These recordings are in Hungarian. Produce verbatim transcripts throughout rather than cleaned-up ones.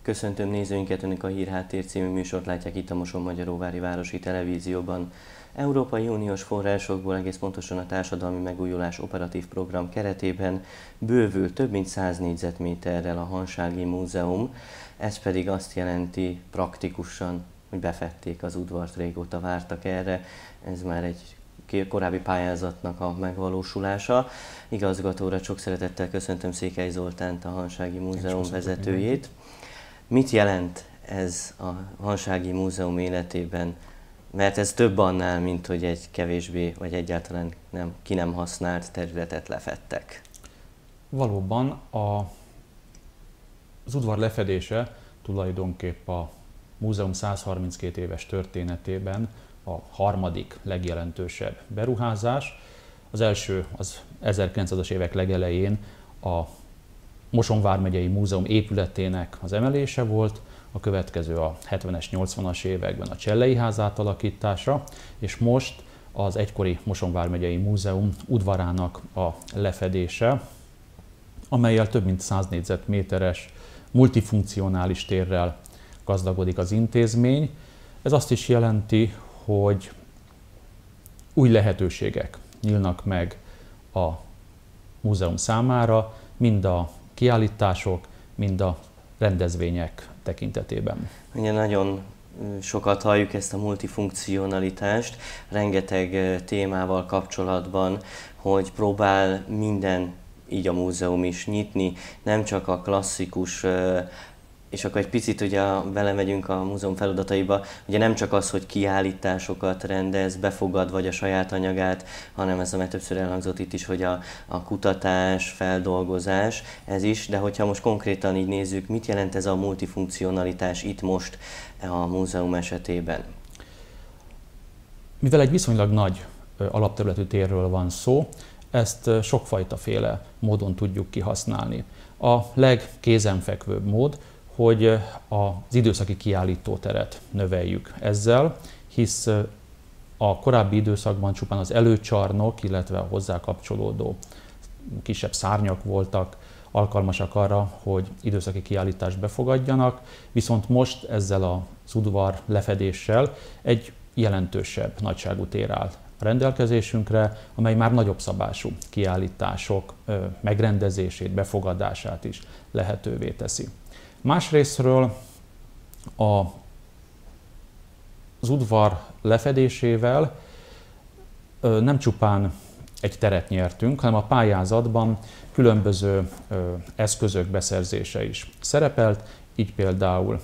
Köszöntöm nézőinket, Önök a Hírháttér című műsort látják itt a Mosonmagyaróvári Városi Televízióban. Európai Uniós forrásokból, egész pontosan a Társadalmi Megújulás Operatív Program keretében bővül több mint száz négyzetméterrel a Hansági Múzeum. Ez pedig azt jelenti praktikusan, hogy befedték az udvart, régóta vártak erre. Ez már egy korábbi pályázatnak a megvalósulása. Igazgatóra sok szeretettel köszöntöm Székely Zoltánt, a Hansági Múzeum vezetőjét. Mit jelent ez a Hansági Múzeum életében? Mert ez több annál, mint hogy egy kevésbé, vagy egyáltalán nem, ki nem használt területet lefedtek. Valóban a, az udvar lefedése tulajdonképp a múzeum száz harminckét éves történetében a harmadik legjelentősebb beruházás. Az első az ezerkilencszázas évek legelején a Moson vármegyei Múzeum épületének az emelése volt, a következő a hetvenes, nyolcvanas években a Csellei ház átalakítása, és most az egykori Moson vármegyei Múzeum udvarának a lefedése, amellyel több mint száz négyzetméteres multifunkcionális térrel gazdagodik az intézmény. Ez azt is jelenti, hogy új lehetőségek nyílnak meg a múzeum számára, mind a kiállítások, mind a rendezvények tekintetében. Ugye nagyon sokat halljuk ezt a multifunkcionalitást, rengeteg témával kapcsolatban, hogy próbál minden, így a múzeum is nyitni, nem csak a klasszikus, és akkor egy picit ugye belemegyünk a múzeum feladataiba, ugye nem csak az, hogy kiállításokat rendez, befogad vagy a saját anyagát, hanem ez, amely többször elhangzott itt is, hogy a, a kutatás, feldolgozás, ez is, de hogyha most konkrétan így nézzük, mit jelent ez a multifunkcionalitás itt most a múzeum esetében? Mivel egy viszonylag nagy alapterületű térről van szó, ezt sokfajtaféle módon tudjuk kihasználni. A legkézenfekvőbb mód, hogy az időszaki kiállítóteret növeljük ezzel, hisz a korábbi időszakban csupán az előcsarnok, illetve a hozzá kapcsolódó kisebb szárnyak voltak alkalmasak arra, hogy időszaki kiállítást befogadjanak, viszont most ezzel az udvar lefedéssel egy jelentősebb nagyságú tér áll a rendelkezésünkre, amely már nagyobb szabású kiállítások megrendezését, befogadását is lehetővé teszi. Másrésztről a, az udvar lefedésével nem csupán egy teret nyertünk, hanem a pályázatban különböző eszközök beszerzése is szerepelt, így például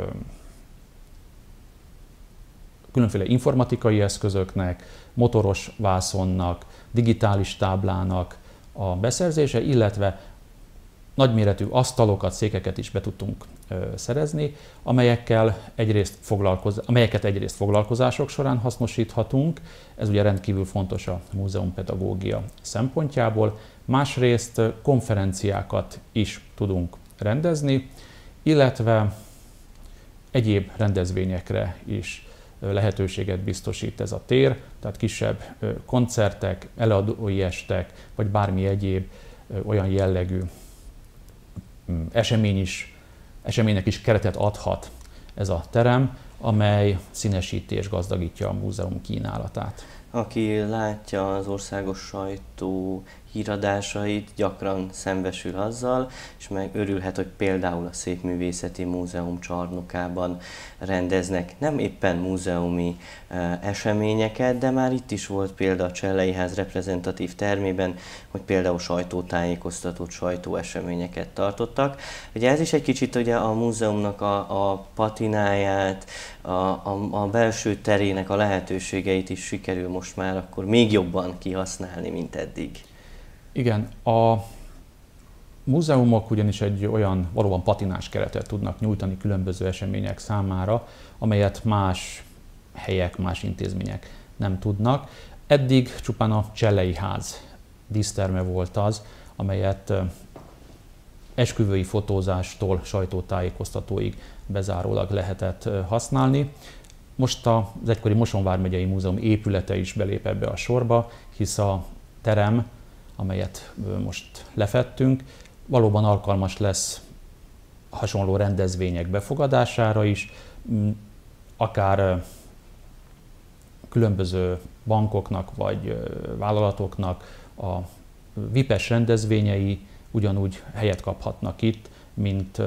különféle informatikai eszközöknek, motoros vászonnak, digitális táblának a beszerzése, illetve nagyméretű asztalokat, székeket is be tudtunk ö, szerezni, amelyekkel egyrészt foglalkoz, amelyeket egyrészt foglalkozások során hasznosíthatunk, ez ugye rendkívül fontos a múzeumpedagógia szempontjából, másrészt konferenciákat is tudunk rendezni, illetve egyéb rendezvényekre is lehetőséget biztosít ez a tér, tehát kisebb koncertek, előadói estek, vagy bármi egyéb olyan jellegű esemény is, eseménynek is keretet adhat ez a terem, amely színesíti és gazdagítja a múzeum kínálatát. Aki látja az országos sajtó híradásait, gyakran szembesül azzal, és meg örülhet, hogy például a Szépművészeti Múzeum csarnokában rendeznek nem éppen múzeumi e, eseményeket, de már itt is volt példa a Csellei ház reprezentatív termében, hogy például sajtótájékoztatót, sajtóeseményeket tartottak. Ugye ez is egy kicsit ugye a múzeumnak a, a patináját, a, a, a belső terének a lehetőségeit is sikerül most már akkor még jobban kihasználni, mint eddig. Igen, a múzeumok ugyanis egy olyan valóban patinás keretet tudnak nyújtani különböző események számára, amelyet más helyek, más intézmények nem tudnak. Eddig csupán a Csellei ház díszterme volt az, amelyet esküvői fotózástól sajtótájékoztatóig bezárólag lehetett használni. Most az egykori Moson vármegyei Múzeum épülete is belép ebbe a sorba, hisz a terem, amelyet most lefedtünk, valóban alkalmas lesz hasonló rendezvények befogadására is, akár különböző bankoknak vagy vállalatoknak a vipes rendezvényei ugyanúgy helyet kaphatnak itt, mint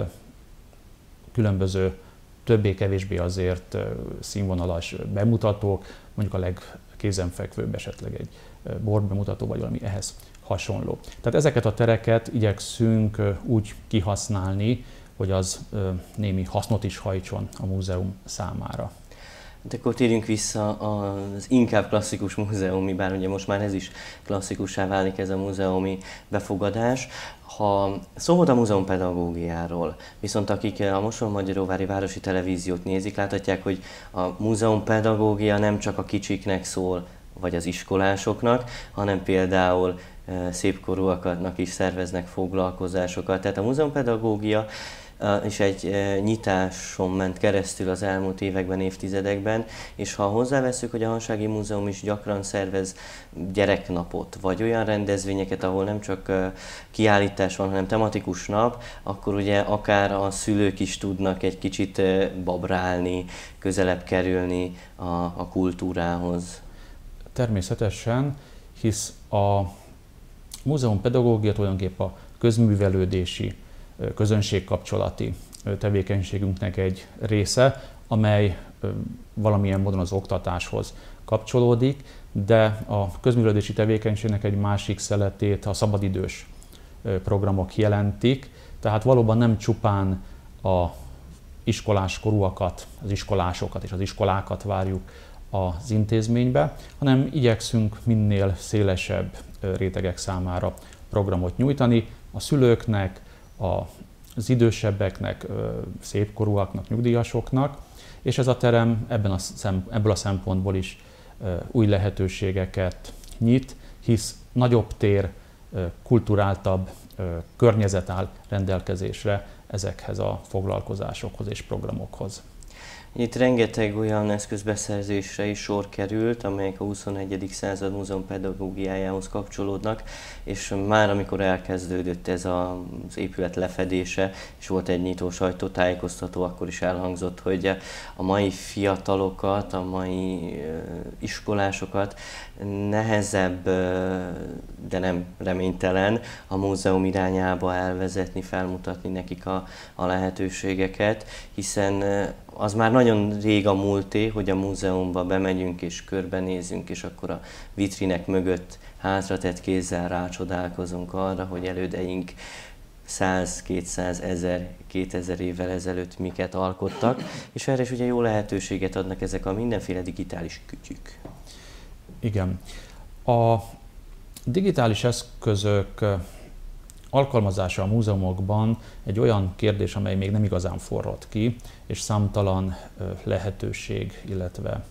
különböző többé-kevésbé azért színvonalas bemutatók, mondjuk a legkézenfekvőbb esetleg egy bordbemutató vagy valami ehhez hasonló. Tehát ezeket a tereket igyekszünk úgy kihasználni, hogy az némi hasznot is hajtson a múzeum számára. De akkor térjünk vissza az inkább klasszikus múzeumi, bár ugye most már ez is klasszikussá válik, ez a múzeumi befogadás. Ha szó volt a múzeum pedagógiáról, viszont akik a Mosonmagyaróvári Városi Televíziót nézik, láthatják, hogy a múzeum pedagógia nem csak a kicsiknek szól, vagy az iskolásoknak, hanem például szépkorúaknak is szerveznek foglalkozásokat. Tehát a múzeumpedagógia és egy nyitáson ment keresztül az elmúlt években, évtizedekben, és ha hozzáveszünk, hogy a Hansági Múzeum is gyakran szervez gyereknapot, vagy olyan rendezvényeket, ahol nem csak kiállítás van, hanem tematikus nap, akkor ugye akár a szülők is tudnak egy kicsit babrálni, közelebb kerülni a, a kultúrához. Természetesen, hisz a múzeumpedagógia tulajdonképpen a közművelődési, közönségkapcsolati tevékenységünknek egy része, amely valamilyen módon az oktatáshoz kapcsolódik, de a közművelődési tevékenységnek egy másik szeletét a szabadidős programok jelentik, tehát valóban nem csupán a iskolás korúakat, az iskolásokat és az iskolákat várjuk az intézménybe, hanem igyekszünk minél szélesebb rétegek számára programot nyújtani, a szülőknek, az idősebbeknek, szépkorúaknak, nyugdíjasoknak, és ez a terem ebben a szem, ebből a szempontból is új lehetőségeket nyit, hisz nagyobb tér, kulturáltabb környezet áll rendelkezésre ezekhez a foglalkozásokhoz és programokhoz. Itt rengeteg olyan eszközbeszerzésre is sor került, amelyek a huszonegyedik század múzeumpedagógiájához kapcsolódnak, és már amikor elkezdődött ez az épület lefedése, és volt egy nyitó sajtótájékoztató, akkor is elhangzott, hogy a mai fiatalokat, a mai iskolásokat nehezebb, de nem reménytelen a múzeum irányába elvezetni, felmutatni nekik a, a lehetőségeket, hiszen az már nagyon rég a múlté, hogy a múzeumba bemegyünk és körbenézünk, és akkor a vitrinek mögött hátratett kézzel rácsodálkozunk arra, hogy elődeink száz, kétszáz, ezer, kétezer évvel ezelőtt miket alkottak, és erre is ugye jó lehetőséget adnak ezek a mindenféle digitális kütyük. Igen. A digitális eszközök alkalmazása a múzeumokban egy olyan kérdés, amely még nem igazán forrott ki, és számtalan lehetőség, illetve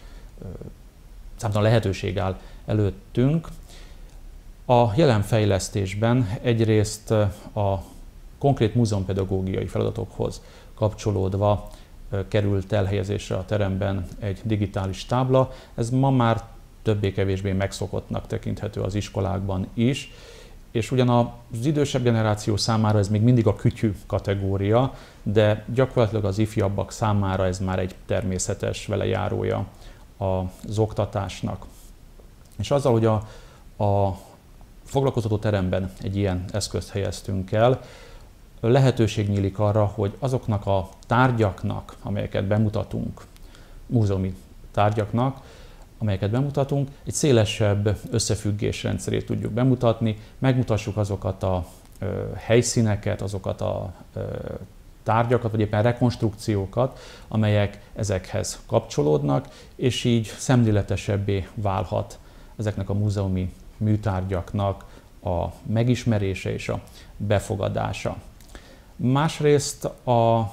számtalan lehetőség áll előttünk. A jelen fejlesztésben egyrészt a konkrét múzeumpedagógiai feladatokhoz kapcsolódva került elhelyezésre a teremben egy digitális tábla. Ez ma már többé-kevésbé megszokottnak tekinthető az iskolákban is, és ugyan az idősebb generáció számára ez még mindig a kütyű kategória, de gyakorlatilag az ifjabbak számára ez már egy természetes velejárója az oktatásnak. És azzal, hogy a, a foglalkoztató teremben egy ilyen eszközt helyeztünk el, lehetőség nyílik arra, hogy azoknak a tárgyaknak, amelyeket bemutatunk, múzeumi tárgyaknak, amelyeket bemutatunk, egy szélesebb összefüggés rendszerét tudjuk bemutatni, megmutassuk azokat a ö, helyszíneket, azokat a ö, tárgyakat, vagy éppen rekonstrukciókat, amelyek ezekhez kapcsolódnak, és így szemléletesebbé válhat ezeknek a múzeumi műtárgyaknak a megismerése és a befogadása. Másrészt a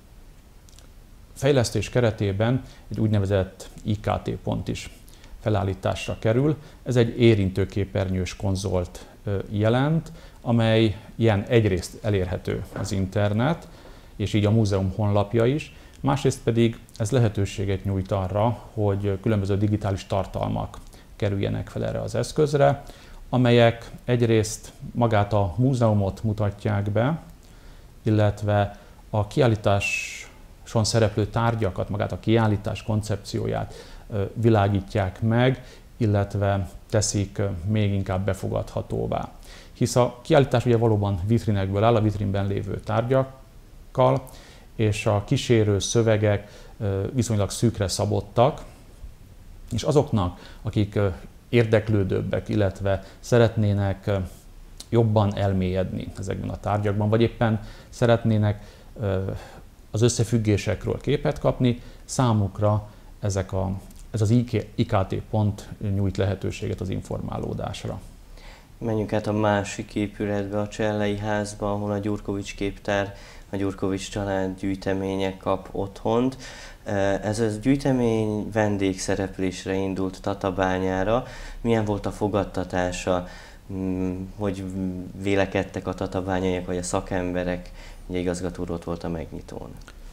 fejlesztés keretében egy úgynevezett I K T pont is felállításra kerül. Ez egy érintőképernyős konzolt jelent, amely ilyen egyrészt elérhető az internet, és így a múzeum honlapja is, másrészt pedig ez lehetőséget nyújt arra, hogy különböző digitális tartalmak kerüljenek fel erre az eszközre, amelyek egyrészt magát a múzeumot mutatják be, illetve a kiállításon szereplő tárgyakat, magát a kiállítás koncepcióját világítják meg, illetve teszik még inkább befogadhatóvá. Hisz a kiállítás ugye valóban vitrinekből áll, a vitrínben lévő tárgyakkal, és a kísérő szövegek viszonylag szűkre szabottak, és azoknak, akik érdeklődőbbek, illetve szeretnének jobban elmélyedni ezekben a tárgyakban, vagy éppen szeretnének az összefüggésekről képet kapni, számukra ezek a, ez az I K T pont nyújt lehetőséget az informálódásra. Menjünk át a másik épületbe, a Csellei házba, ahol a Gyurkovics képtár, a Gyurkovics család gyűjteménye kap otthont. Ez a gyűjtemény vendégszereplésre indult Tatabányára. Milyen volt a fogadtatása? Hogy vélekedtek a tatabányaiak vagy a szakemberek? Ugye igazgató ott volt a megnyitón.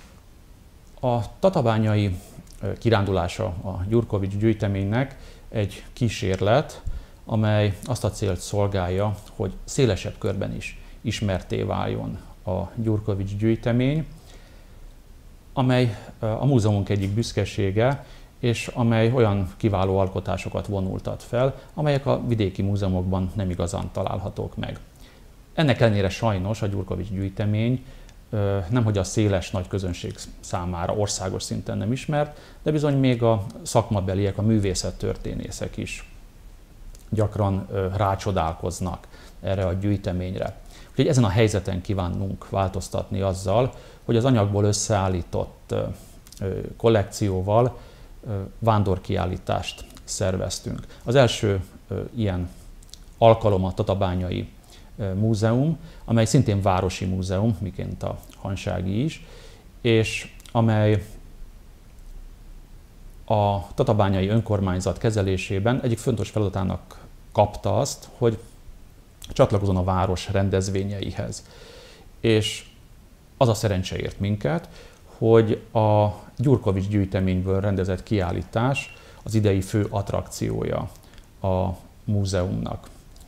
A tatabányai kirándulása a Gyurkovics gyűjteménynek egy kísérlet, amely azt a célt szolgálja, hogy szélesebb körben is ismertté váljon a Gyurkovics gyűjtemény, amely a múzeumunk egyik büszkesége, és amely olyan kiváló alkotásokat vonultat fel, amelyek a vidéki múzeumokban nem igazán találhatók meg. Ennek ellenére sajnos a Gyurkovics gyűjtemény nemhogy a széles nagy közönség számára országos szinten nem ismert, de bizony még a szakmabeliek, a művészettörténészek is gyakran rácsodálkoznak erre a gyűjteményre. Úgyhogy ezen a helyzeten kívánunk változtatni azzal, hogy az anyagból összeállított kollekcióval vándorkiállítást szerveztünk. Az első ilyen alkalom a Tatabányai Múzeum, amely szintén városi múzeum, miként a Hansági is, és amely a tatabányai önkormányzat kezelésében egyik fontos feladatának kapta azt, hogy csatlakozzon a város rendezvényeihez. És az a szerencse ért minket, hogy a Gyurkovics gyűjteményből rendezett kiállítás az idei fő attrakciója a múzeumnak.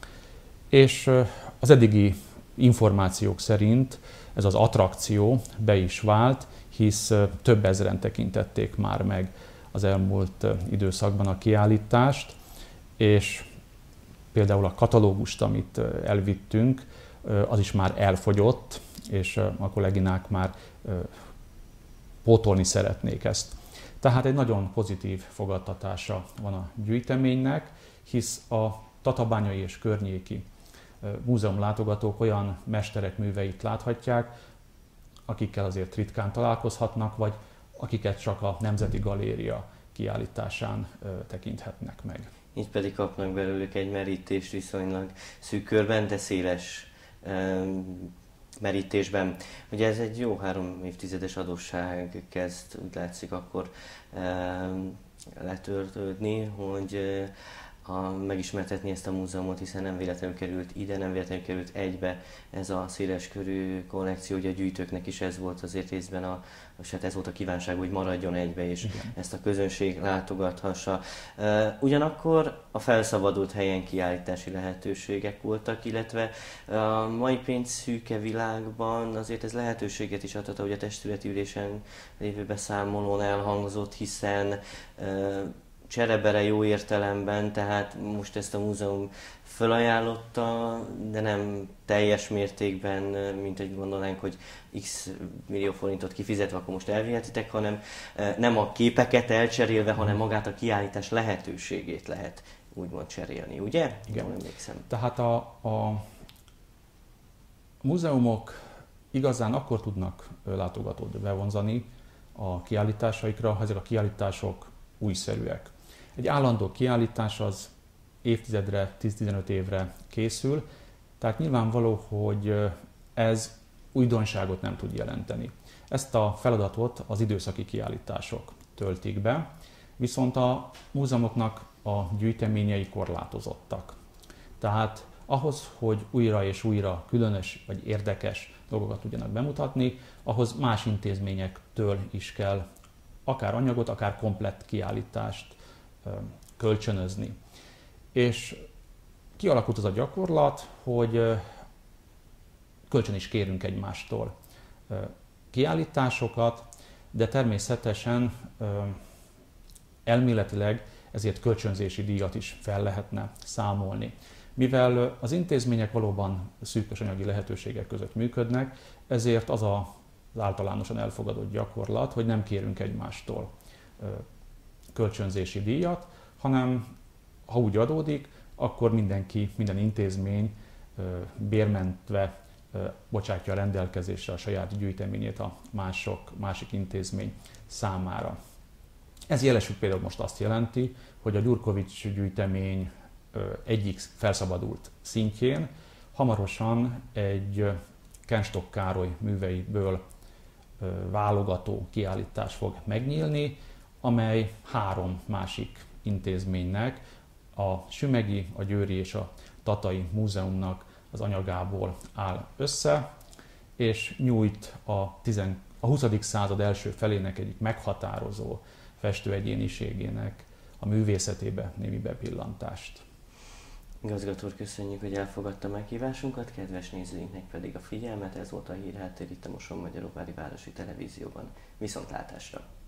És az eddigi információk szerint ez az attrakció be is vált, hisz több ezren tekintették már meg az elmúlt időszakban a kiállítást, és például a katalógust, amit elvittünk, az is már elfogyott, és a kolléginák már pótolni szeretnék ezt. Tehát egy nagyon pozitív fogadtatása van a gyűjteménynek, hisz a tatabányai és környéki múzeumlátogatók olyan mesterek műveit láthatják, akikkel azért ritkán találkozhatnak, vagy akiket csak a Nemzeti Galéria kiállításán tekinthetnek meg. Így pedig kapnak belőlük egy merítést viszonylag szűk körben, de széles um, merítésben. Ugye ez egy jó három évtizedes adósság kezd, úgy látszik, akkor um, letöltődni, hogy uh, a, megismertetni ezt a múzeumot, hiszen nem véletlenül került ide, nem véletlenül került egybe ez a széleskörű kollekció, hogy a gyűjtőknek is ez volt azért részben a, hát ez volt a kívánság, hogy maradjon egybe, és igen, ezt a közönség látogathassa. Ugyanakkor a felszabadult helyen kiállítási lehetőségek voltak, illetve a mai pénzszűke világban azért ez lehetőséget is adhat, ahogy a testületi ülésen lévő beszámolón elhangzott, hiszen cserebere jó értelemben, tehát most ezt a múzeum felajánlotta, de nem teljes mértékben, mint hogy gondolnánk, hogy x millió forintot kifizetve, akkor most elvihetitek, hanem nem a képeket elcserélve, hanem magát a kiállítás lehetőségét lehet úgymond cserélni, ugye? Igen. Jól emlékszem. Tehát a, a múzeumok igazán akkor tudnak látogatót bevonzani a kiállításaikra, ha ezek a kiállítások újszerűek. Egy állandó kiállítás az évtizedre, tíz-tizenöt évre készül, tehát nyilvánvaló, hogy ez újdonságot nem tud jelenteni. Ezt a feladatot az időszaki kiállítások töltik be, viszont a múzeumoknak a gyűjteményei korlátozottak. Tehát ahhoz, hogy újra és újra különös vagy érdekes dolgokat tudjanak bemutatni, ahhoz más intézményektől is kell akár anyagot, akár komplett kiállítást kölcsönözni. És kialakult az a gyakorlat, hogy kölcsön is kérünk egymástól kiállításokat, de természetesen elméletileg ezért kölcsönzési díjat is fel lehetne számolni. Mivel az intézmények valóban szűkös anyagi lehetőségek között működnek, ezért az a, az általánosan elfogadott gyakorlat, hogy nem kérünk egymástól kölcsönzési díjat, hanem ha úgy adódik, akkor mindenki, minden intézmény bérmentve bocsátja a rendelkezésre a saját gyűjteményét a mások, másik intézmény számára. Ez jelesül például most azt jelenti, hogy a Gyurkovics gyűjtemény egyik felszabadult szintjén hamarosan egy Kenstock Károly műveiből válogató kiállítás fog megnyílni, amely három másik intézménynek, a Sümegi, a Győri és a Tatai Múzeumnak az anyagából áll össze, és nyújt a, tizen, a huszadik század első felének egyik meghatározó festőegyéniségének a művészetébe némi bepillantást. Igazgató úr, köszönjük, hogy elfogadta meghívásunkat, kedves nézőinknek pedig a figyelmet. Ez volt a Hírháttér itt a Mosonmagyaróvári Városi Televízióban. Viszontlátásra!